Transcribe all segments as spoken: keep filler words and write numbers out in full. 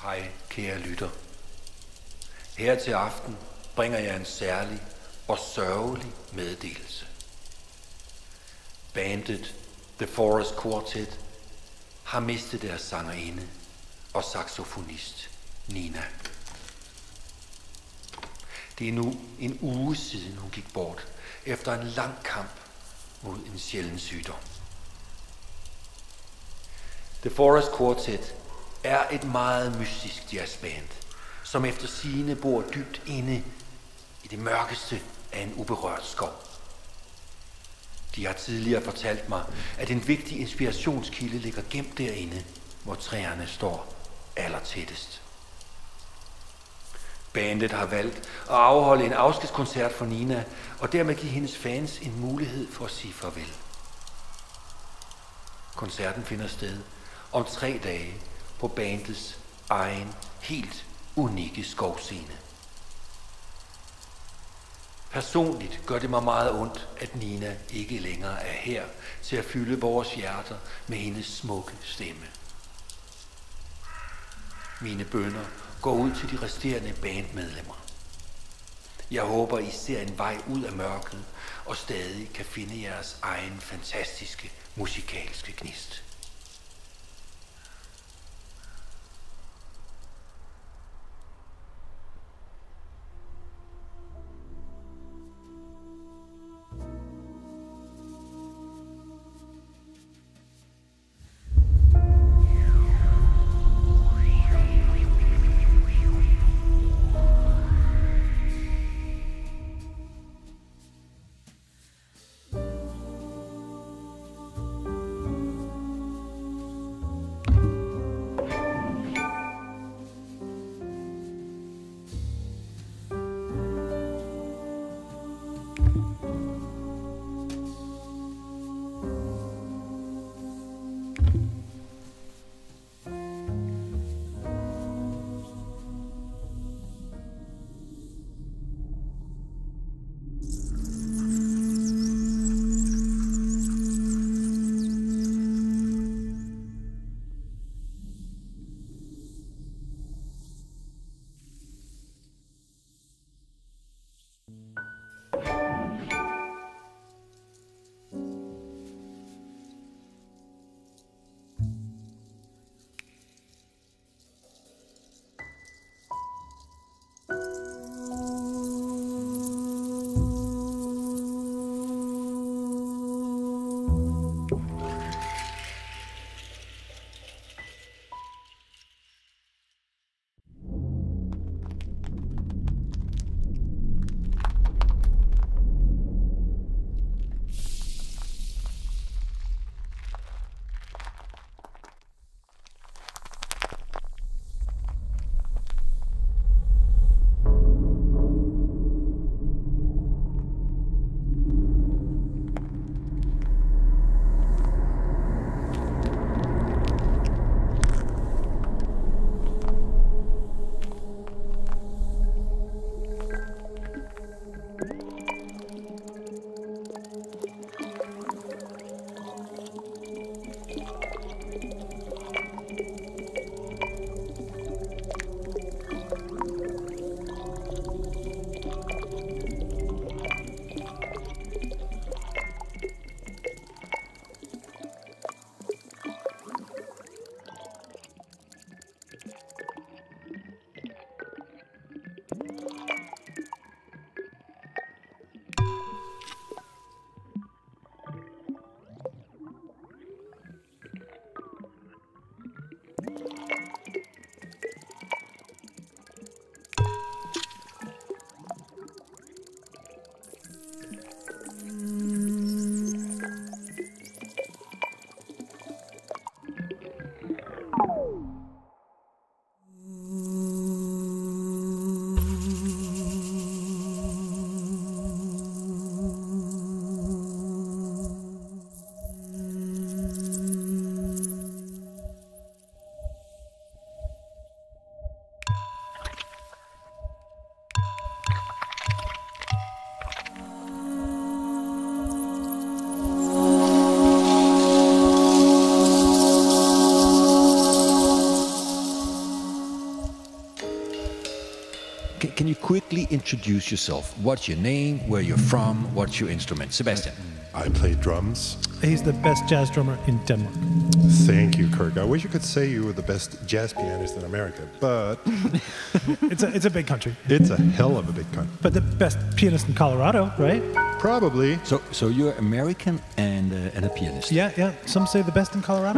Hej, kære lytter. Her til aften bringer jeg en særlig og sørgelig meddelelse. Bandet The Forest Quartet har mistet deres sangerinde og saxofonist Nina. Det er nu en uge siden hun gik bort efter en lang kamp mod en sjælden sygdom. The Forest Quartet er et meget mystisk jazzband, som efter sigende bor dybt inde i det mørkeste af en uberørt skov. De har tidligere fortalt mig, at en vigtig inspirationskilde ligger gemt derinde, hvor træerne står allertættest. Bandet har valgt at afholde en afskedskoncert for Nina, og dermed give hendes fans en mulighed for at sige farvel. Koncerten finder sted om tre dage på bandets egen, helt unikke skovscene. Personligt gør det mig meget ondt, at Nina ikke længere er her til at fylde vores hjerter med hendes smukke stemme. Mine bønner går ud til de resterende bandmedlemmer. Jeg håber, I ser en vej ud af mørket og stadig kan finde jeres egen fantastiske musikalske gnist. quickly introduce yourself. What's your name, where you're from, what's your instrument? Sebastian. I play drums. He's the best jazz drummer in Denmark. Thank you, Kirk. I wish you could say you were the best jazz pianist in America, but It's a it's a big country. it's a hell of a big country. But the best pianist in Colorado, right? Probably. So, so you're American and uh, and a pianist. Yeah, yeah. Some say the best in Colorado.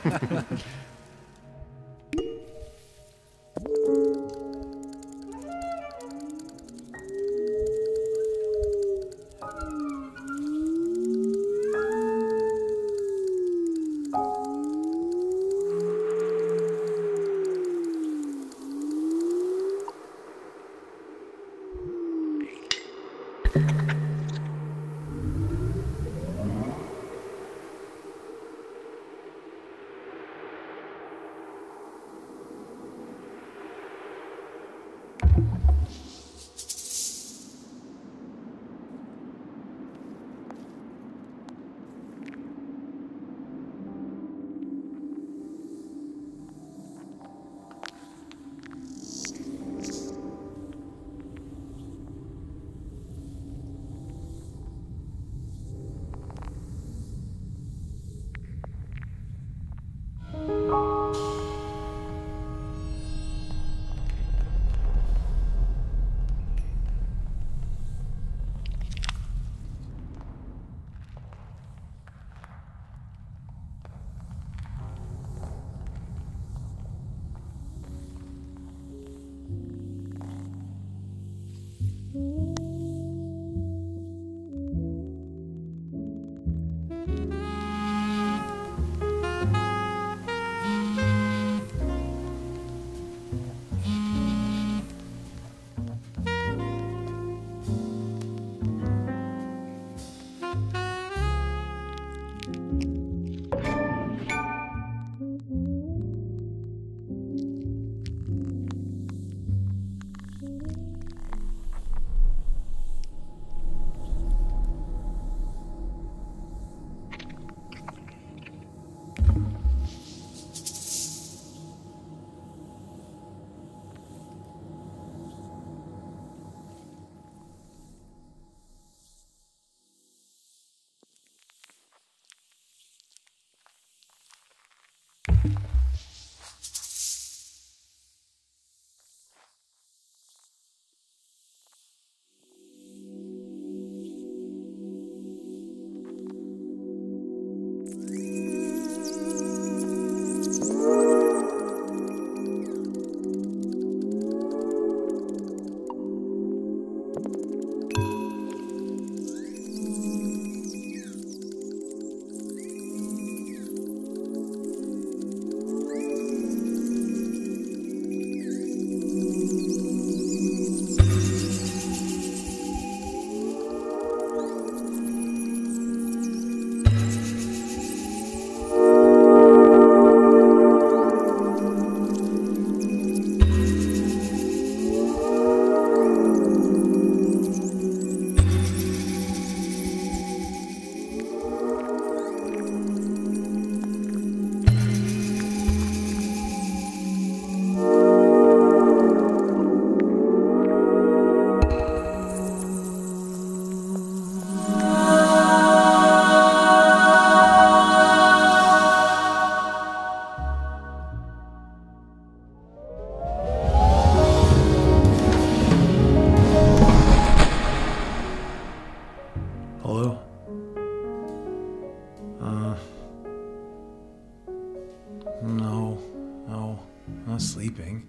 sleeping.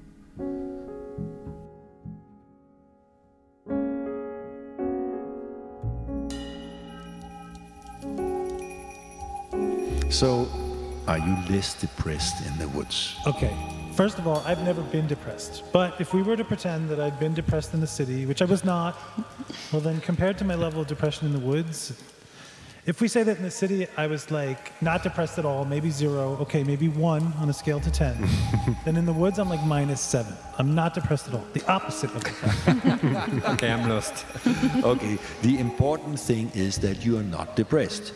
So, are you less depressed in the woods? Okay. First of all, I've never been depressed. But if we were to pretend that I'd been depressed in the city, which I was not, well then compared to my level of depression in the woods, if we say that in the city I was like not depressed at all, maybe zero, okay, maybe one on a scale to ten, then in the woods I'm like minus seven. I'm not depressed at all. The opposite of depressed. Okay, I'm lost. Okay, the important thing is that you are not depressed.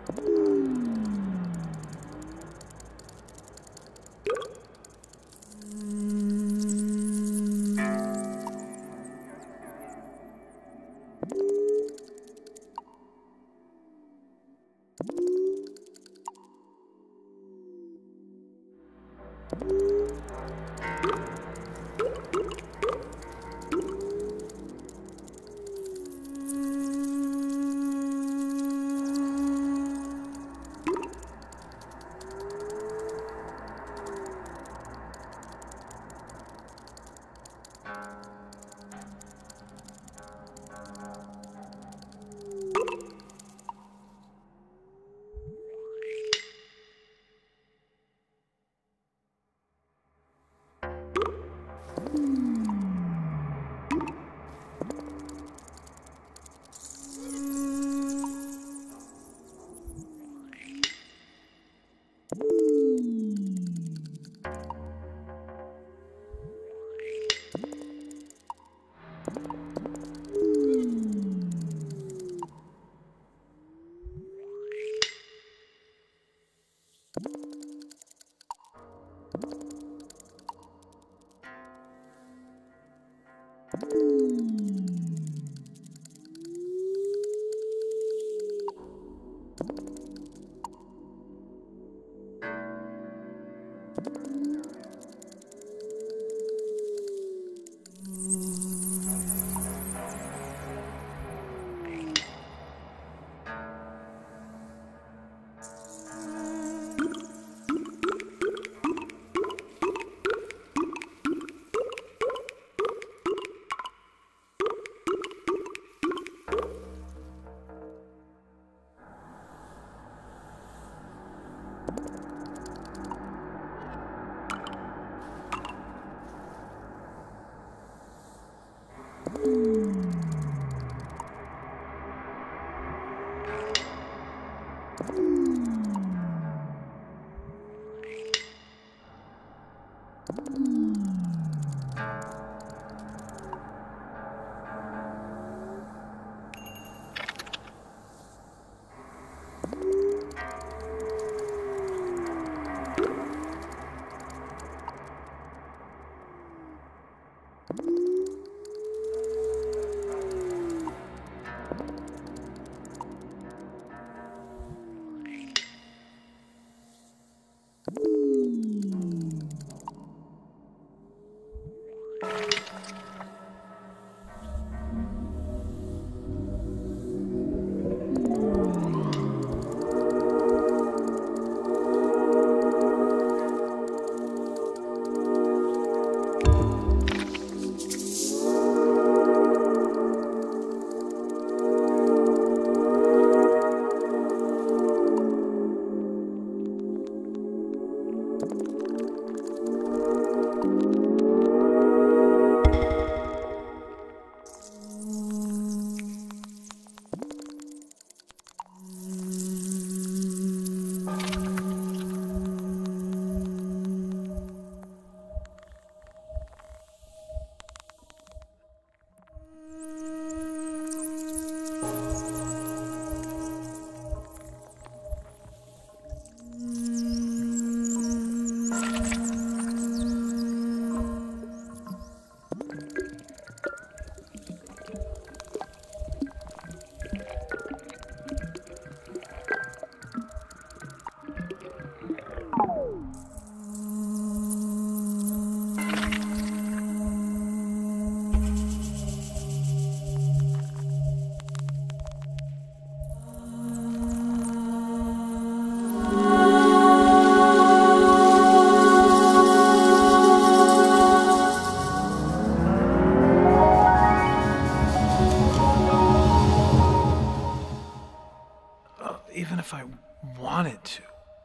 Even if I wanted to.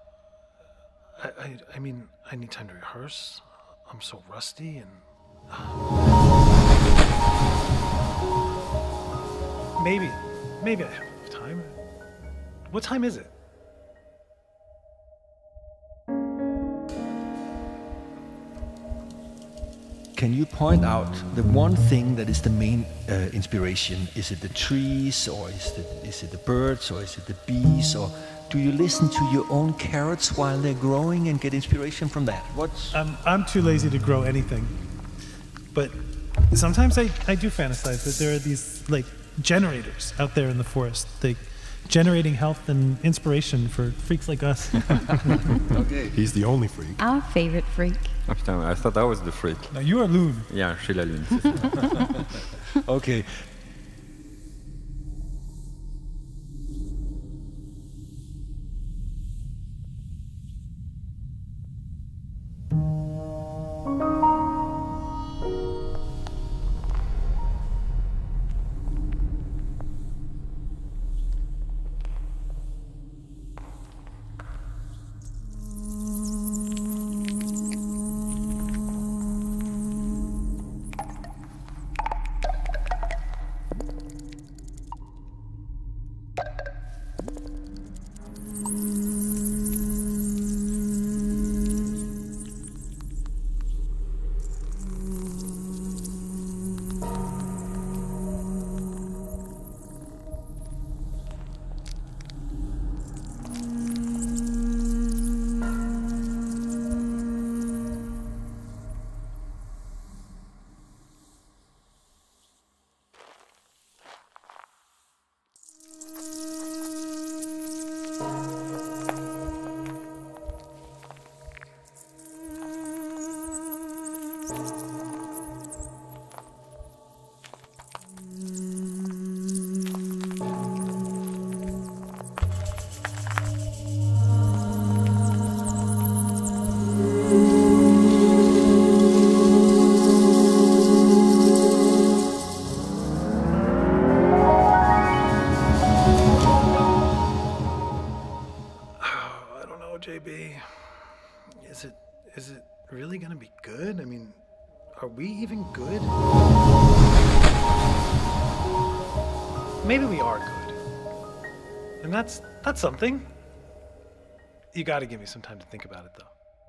I, I, I mean, I need time to rehearse. I'm so rusty and... Maybe, maybe I have enough time. What time is it? can you point out the one thing that is the main uh, inspiration? Is it the trees, or is it, is it the birds, or is it the bees, or do you listen to your own carrots while they're growing and get inspiration from that? What's... I'm, I'm too lazy to grow anything. But sometimes I, I do fantasize that there are these, like, generators out there in the forest, like, generating health and inspiration for freaks like us. Okay. He's the only freak. Our favorite freak. Oh, putain, I thought I was the freak. Now, you are loon. Yeah, je suis la lune. c'est ça. Okay. J B, is it is it really gonna be good? I mean, are we even good? Maybe we are good. And that's that's something. You gotta give me some time to think about it, though.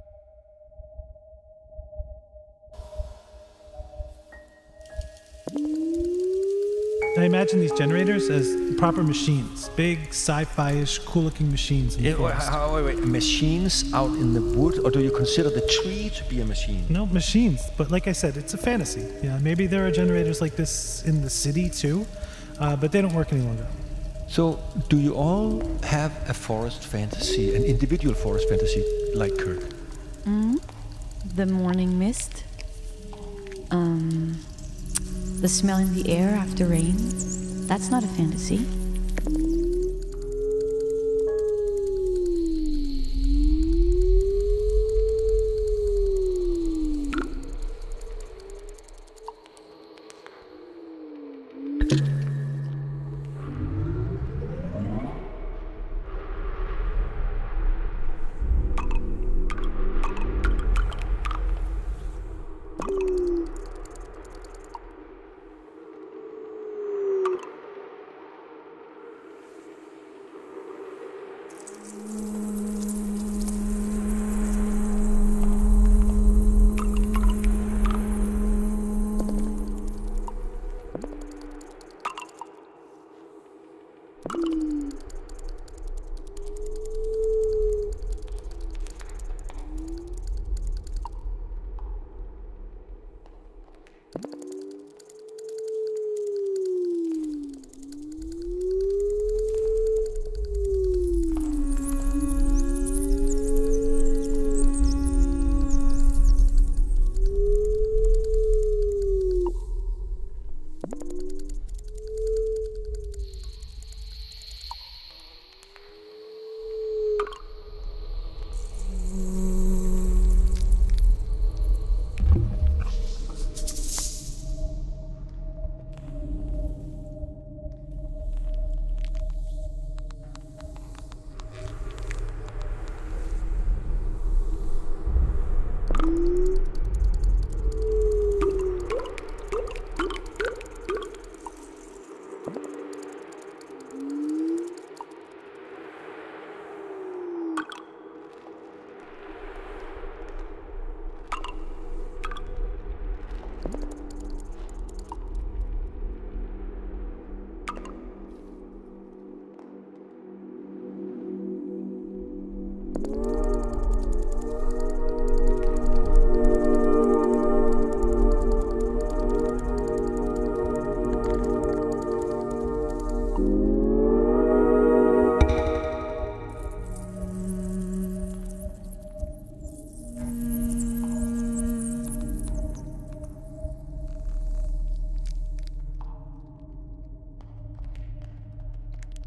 I imagine these generators as proper machines, big sci-fi-ish, cool-looking machines. In the Yeah, wait, forest. how- wait, wait, machines out in the wood, or do you consider the tree to be a machine? No, machines. But like I said, it's a fantasy. Yeah, maybe there are generators like this in the city too, uh, but they don't work any longer. So, do you all have a forest fantasy, an individual forest fantasy, like Kirk? Mm, the morning mist. Um, the smell in the air after rain. That's not a fantasy.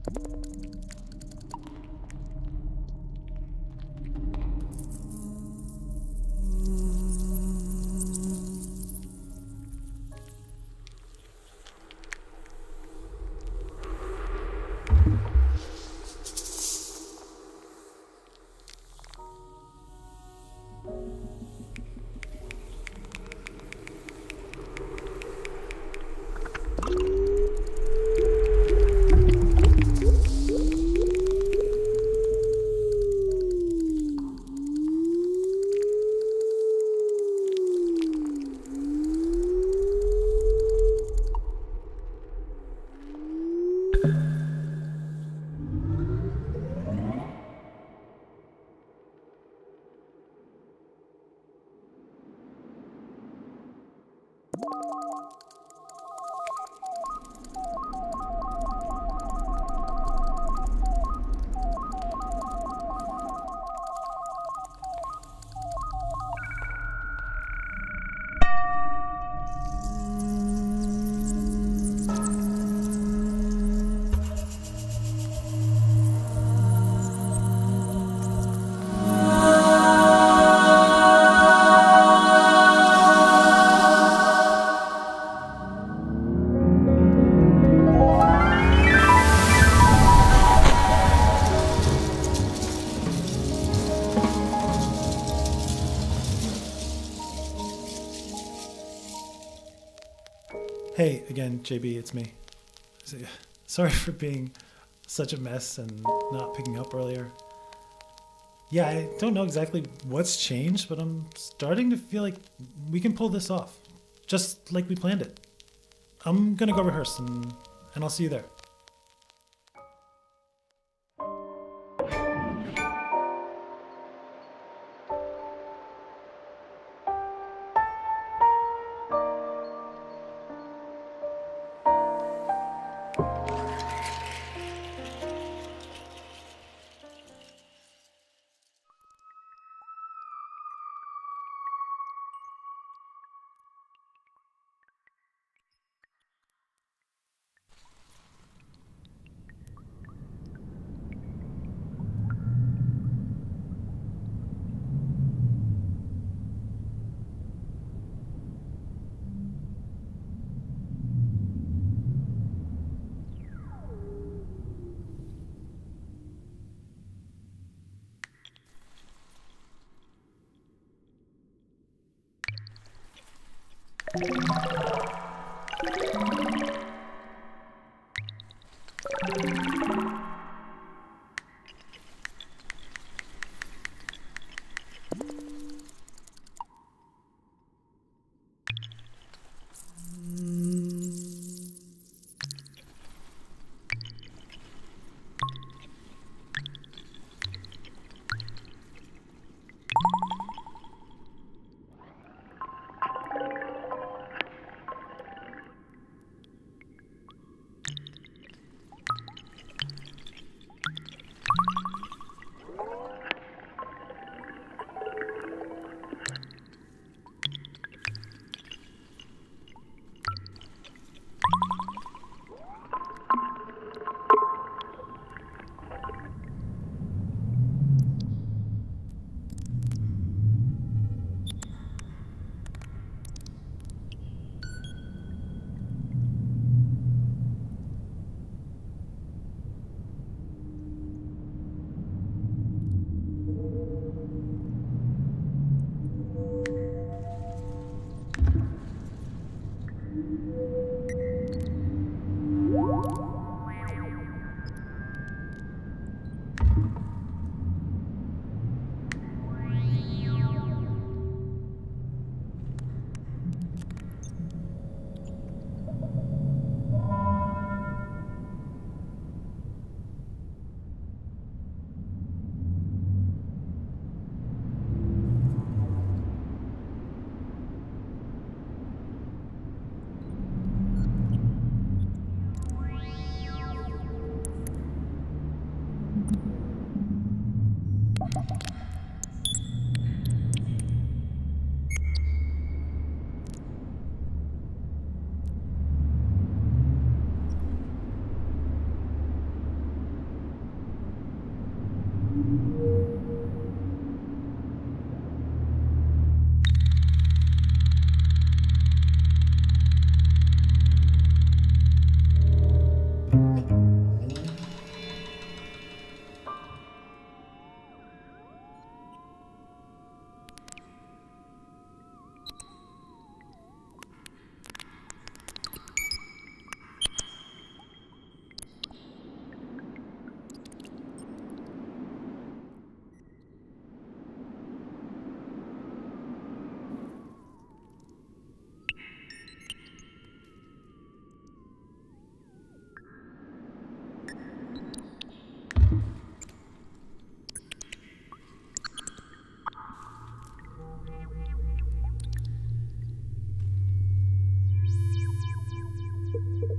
Hey, again, J B, it's me. Sorry for being such a mess and not picking up earlier. Yeah, I don't know exactly what's changed, but I'm starting to feel like we can pull this off. Just like we planned it. I'm gonna go rehearse and, and I'll see you there.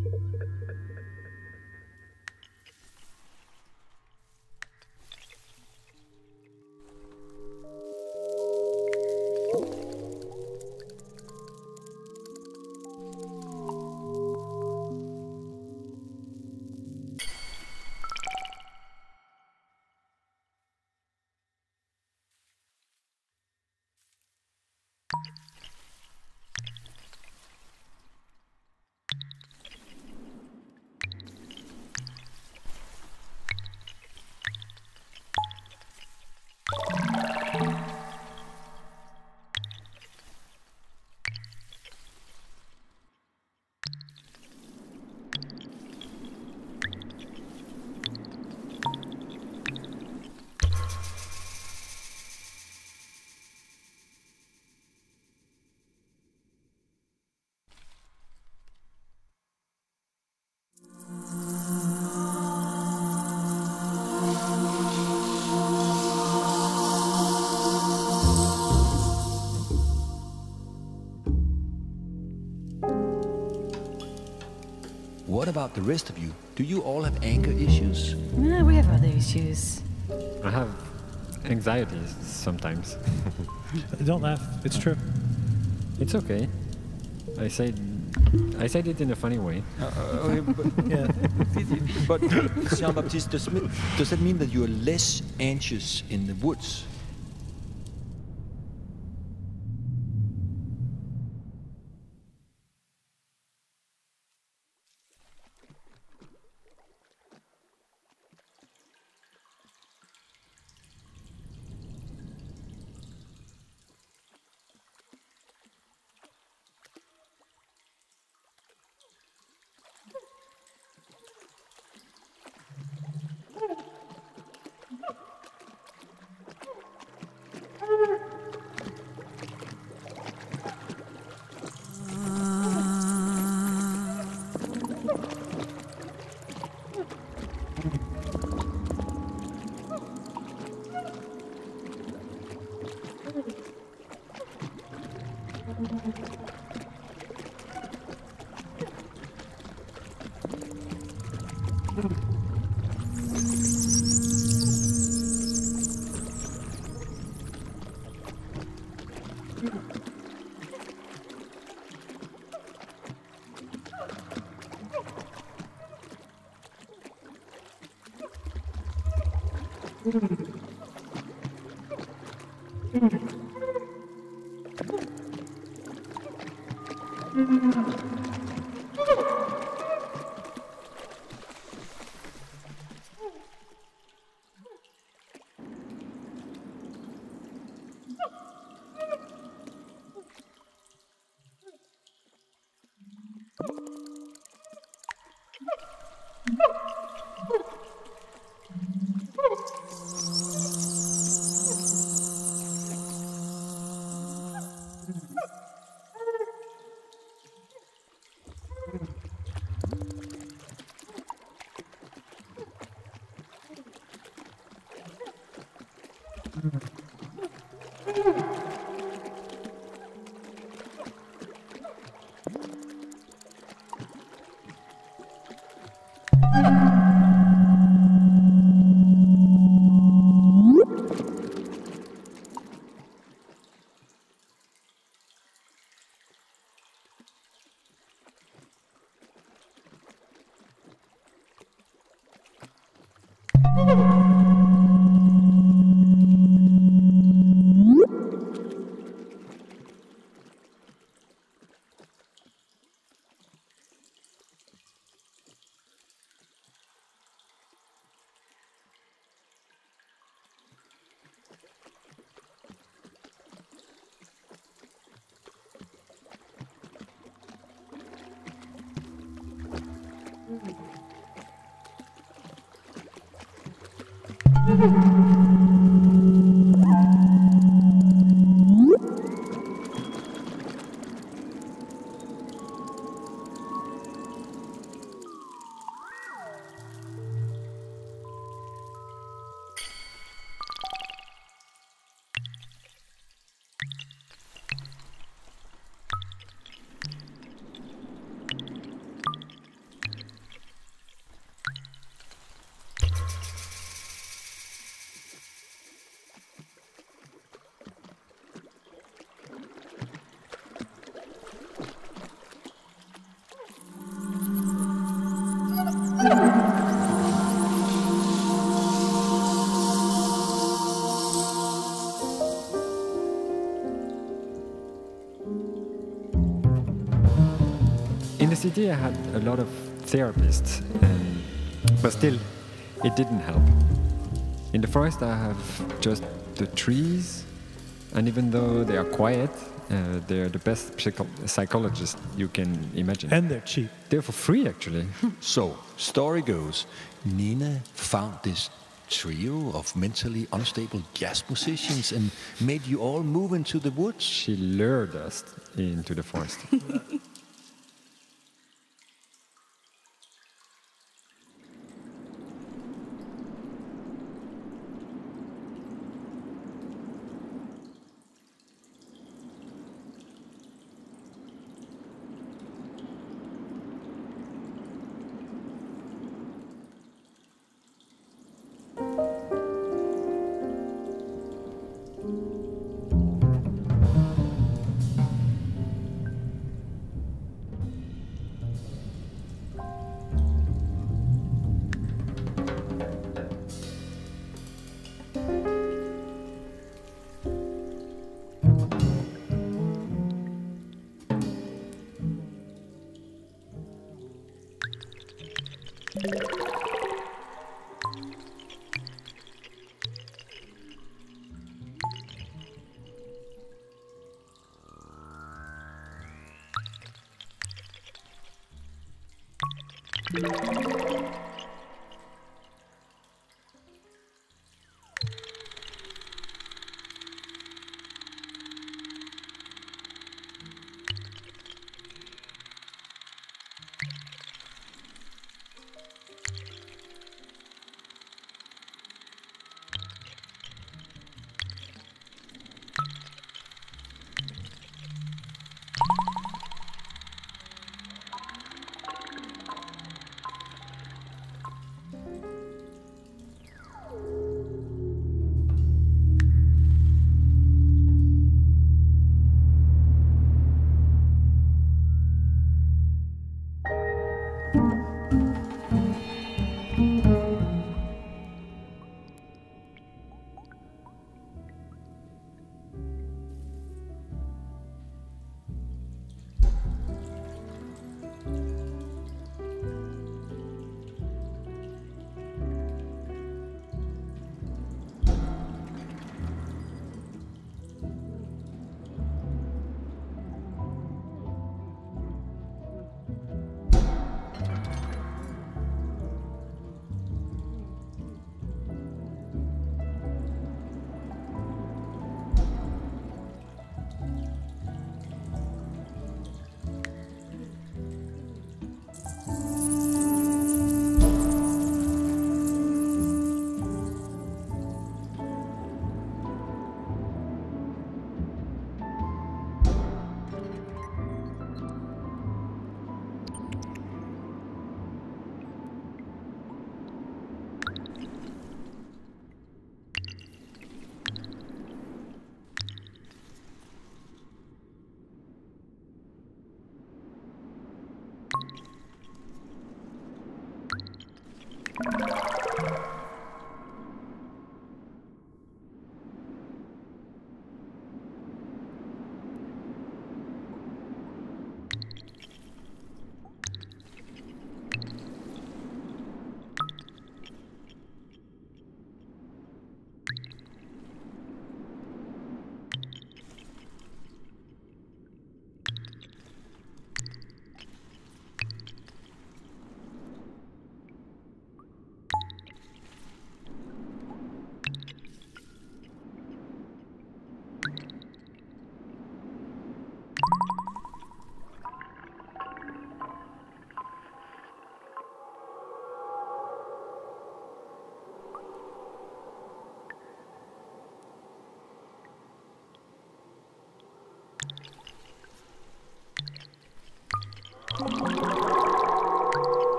What about the rest of you? Do you all have anger issues? Yeah, we have other issues. I have anxieties sometimes. Don't laugh. It's true. It's okay. I said, I said it in a funny way. Uh, okay, but, Yeah. but Jean-Baptiste, does, me- does that mean that you are less anxious in the woods? In the city, I had a lot of therapists, and, but still, it didn't help. In the forest, I have just the trees, and even though they are quiet, uh, they're the best psycho- psychologists you can imagine. And they're cheap. They're for free, actually. So, story goes, Nina found this trio of mentally unstable jazz musicians and made you all move into the woods. She lured us into the forest.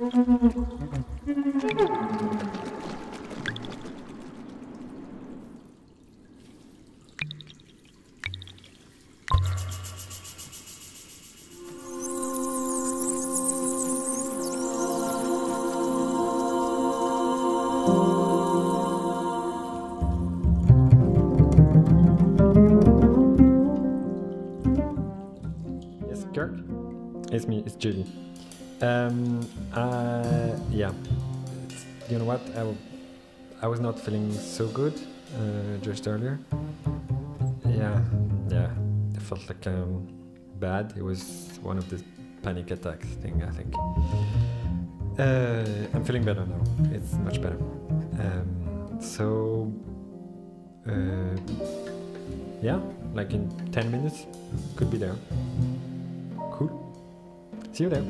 Yes, Kirk? It's me, it's Julie. Um, uh, yeah. You know what? I, w- I was not feeling so good uh, just earlier. Yeah, yeah. I felt like um, bad. It was one of the panic attacks thing, I think. Uh, I'm feeling better now. It's much better. Um, so, uh, yeah, like in ten minutes, could be there. Cool. See you there.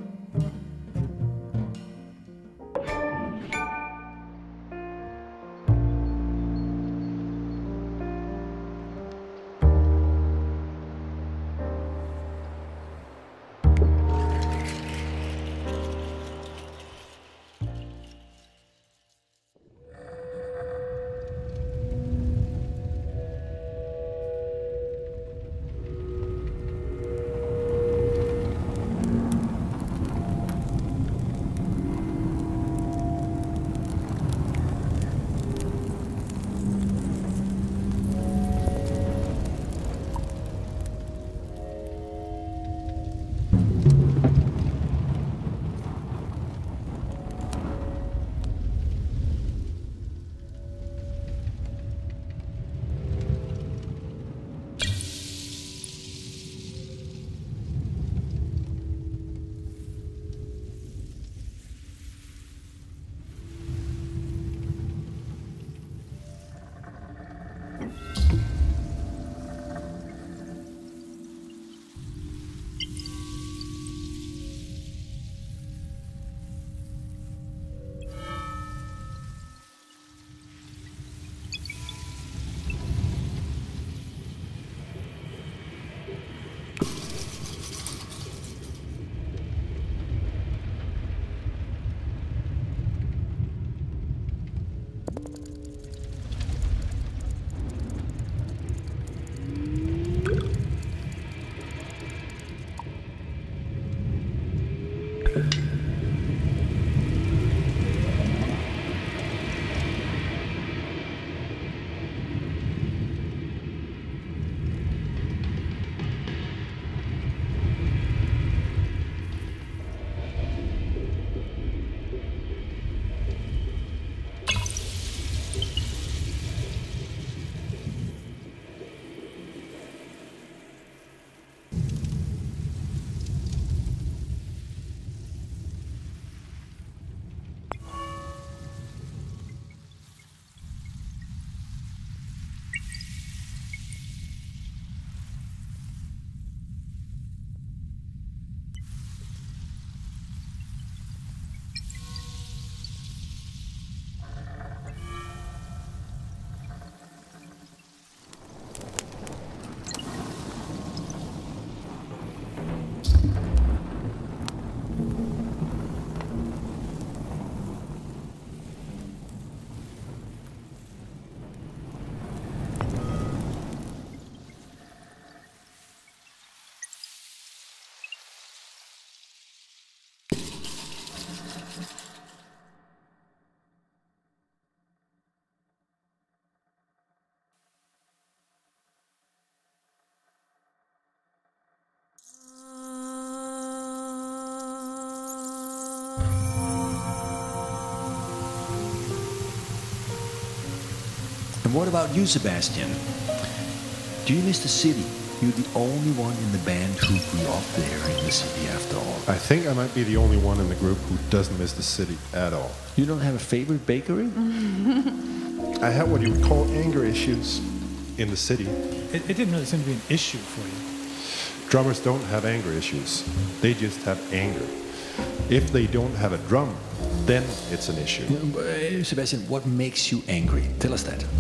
And what about you, Sebastian? Do you miss the city? You're the only one in the band who grew up there in the city after all. I think I might be the only one in the group who doesn't miss the city at all. You don't have a favorite bakery? I had what you would call anger issues in the city. It, it didn't really seem to be an issue for you. Drummers don't have anger issues. They just have anger. If they don't have a drum, then it's an issue. Uh, Sebastian, what makes you angry? Tell us that.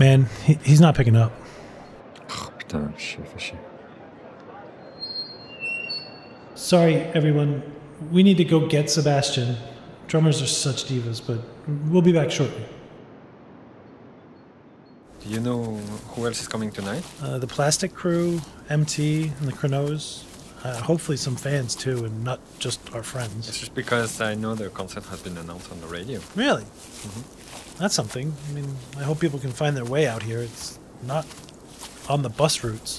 man, he, he's not picking up. Oh, putain, chier, fais chier. Sorry, everyone. We need to go get Sebastian. Drummers are such divas, but we'll be back shortly. Do you know who else is coming tonight? Uh, the Plastic Crew, M T, and the Chronos. Uh, hopefully some fans too, and not just our friends. It's just because I know the concert has been announced on the radio. Really? Mm-hmm. That's something. I mean, I hope people can find their way out here. It's not on the bus routes.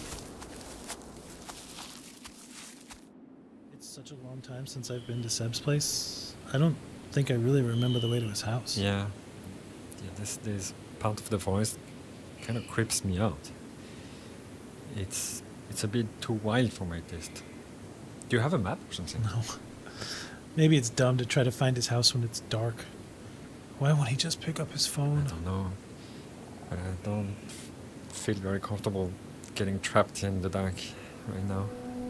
It's such a long time since I've been to Seb's place. I don't think I really remember the way to his house. Yeah. Yeah, this, this part of the forest kind of creeps me out. It's, it's a bit too wild for my taste. Do you have a map or something? No. Maybe it's dumb to try to find his house when it's dark. Why won't he just pick up his phone? I don't know. But I don't feel very comfortable getting trapped in the dark right now.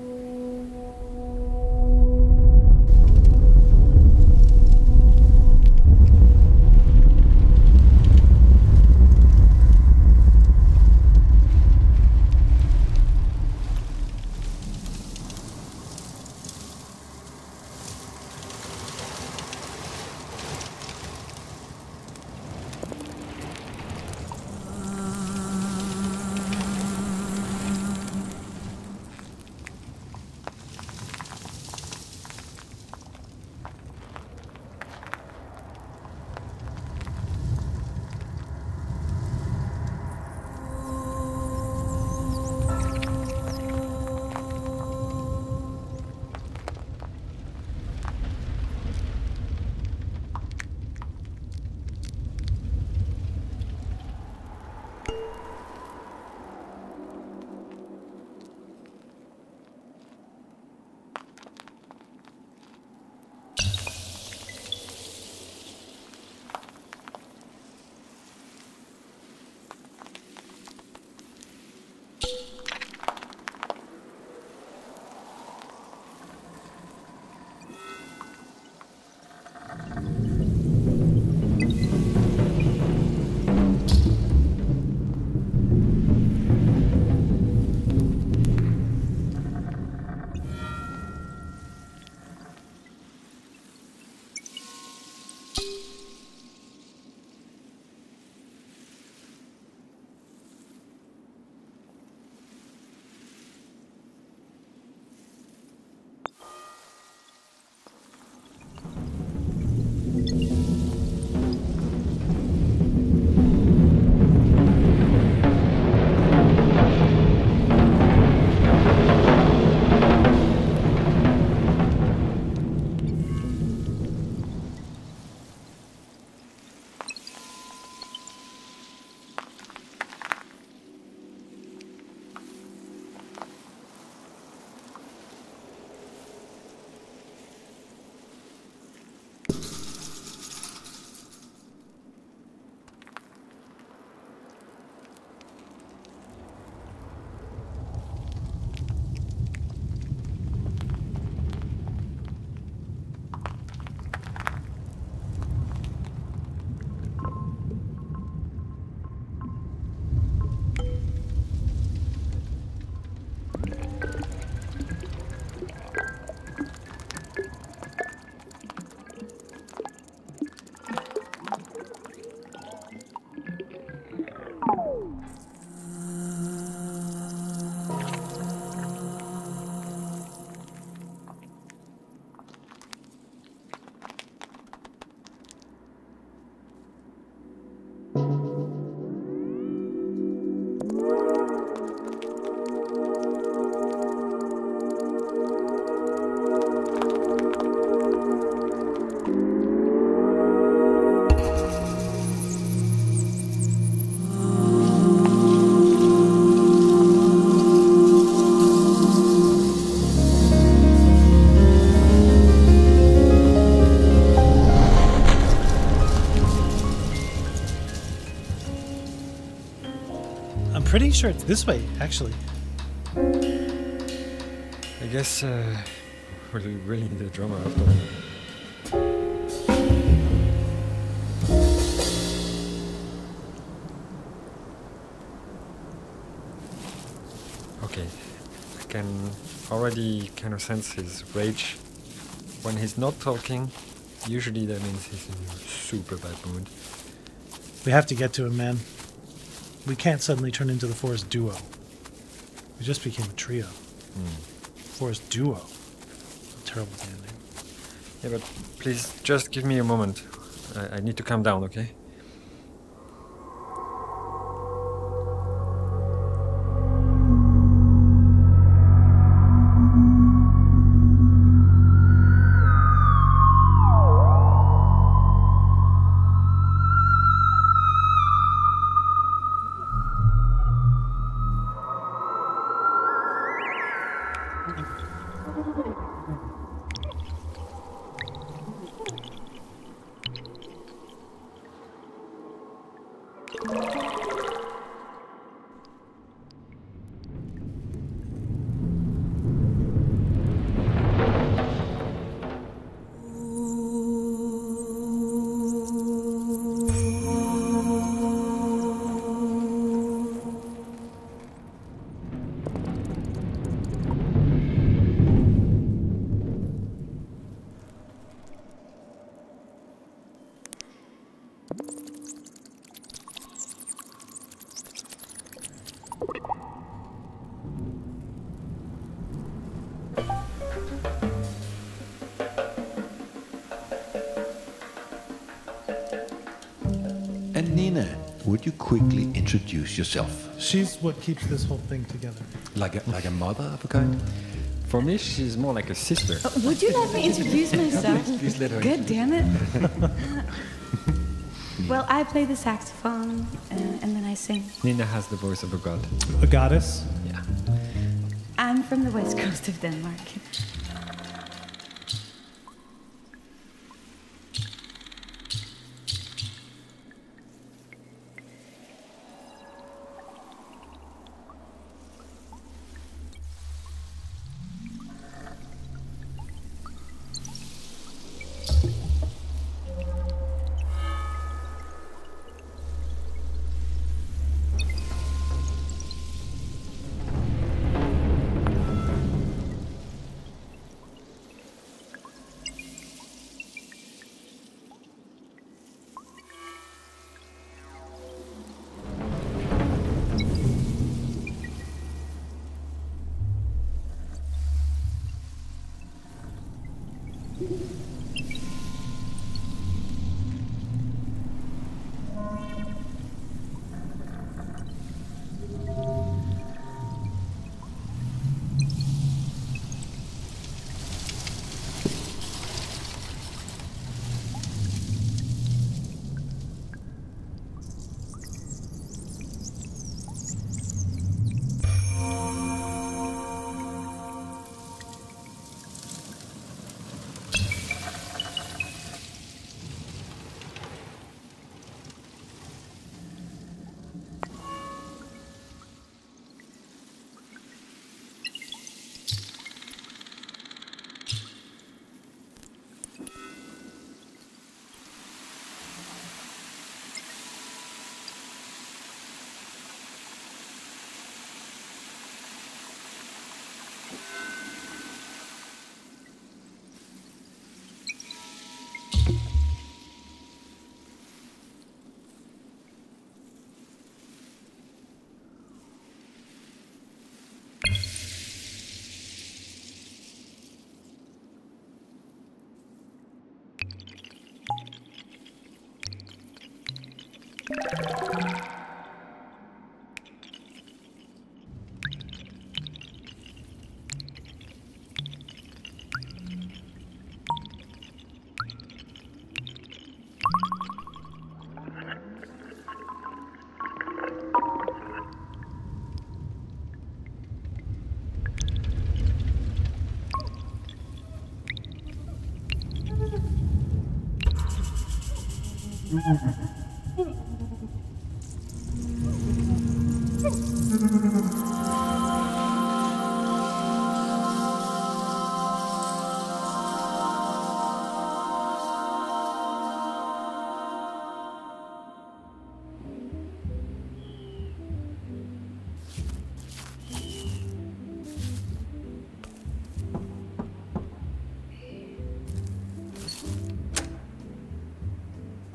Pretty sure it's this way, actually. I guess uh, we really need a drummer after all. Okay, I can already kind of sense his rage. When he's not talking, usually that means he's in a super bad mood. We have to get to him, man. We can't suddenly turn into the Forest duo. We just became a trio. Mm. Forest duo. A terrible damn name. Yeah, but please just give me a moment. I, I need to calm down, okay? And Nina, would you quickly introduce yourself? She's what keeps this whole thing together. Like a, like a mother of a kind? For me, she's more like a sister. Uh, would you let me introduce myself? Please let her God damn it. Well, I play the saxophone, uh, and then I sing. Nina has the voice of a god. A goddess? Yeah. I'm from the west coast of Denmark.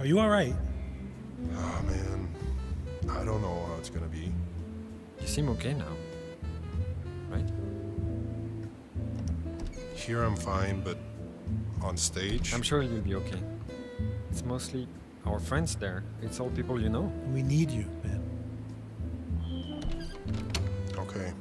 Are you all right? Oh, man. I don't know how it's gonna be. You seem okay now, right? Here I'm fine, but on stage... I'm sure you'll be okay. It's mostly our friends there. It's all people you know. We need you, man. Okay.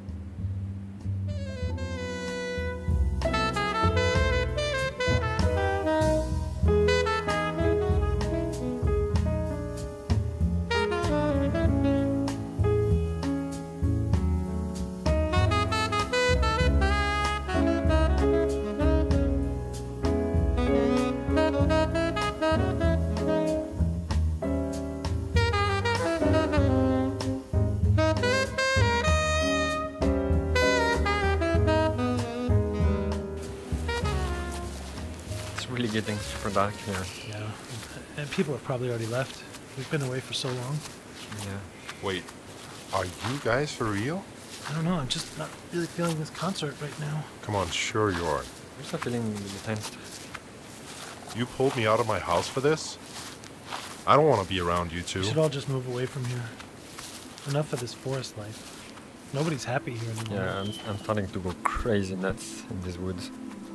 Getting super dark here. Yeah, and people have probably already left. We've been away for so long. Yeah. Wait, are you guys for real? I don't know, I'm just not really feeling this concert right now. Come on, sure you are. I'm still feeling tensed. You pulled me out of my house for this? I don't want to be around you two. We should all just move away from here. Enough of this forest life. Nobody's happy here anymore. Yeah, I'm, I'm starting to go crazy nuts in these woods.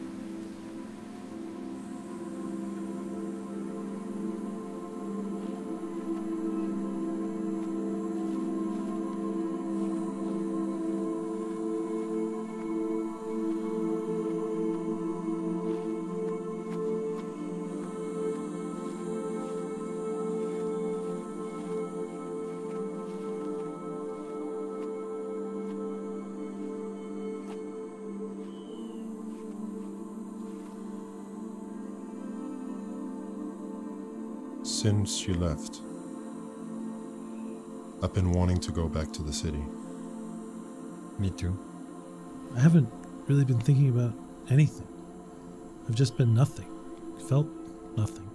Since you left, I've been wanting to go back to the city. Me too. I haven't really been thinking about anything. I've just been nothing. Felt nothing.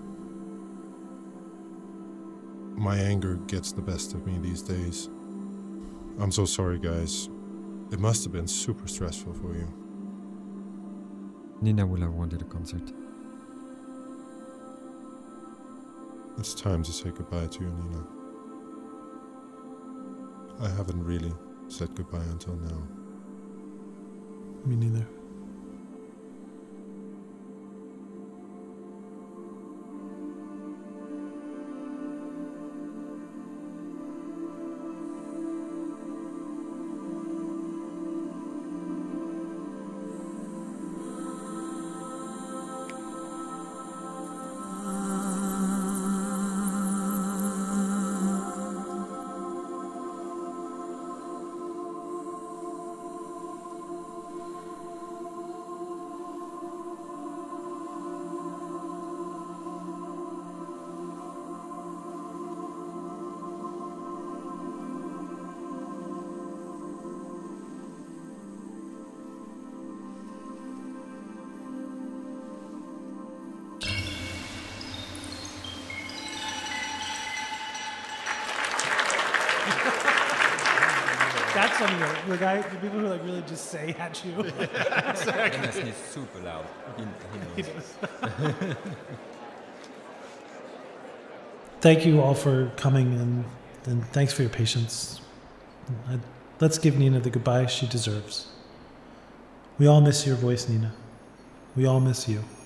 My anger gets the best of me these days. I'm so sorry, guys. It must have been super stressful for you. Nina will have wanted a concert. It's time to say goodbye to you, Nina. I haven't really said goodbye until now. Me neither. That's funny. The guy, the people who like really just say at you. And he's super loud. He, he knows. Thank you all for coming, and, and thanks for your patience. I, let's give Nina the goodbye she deserves. We all miss your voice, Nina. We all miss you.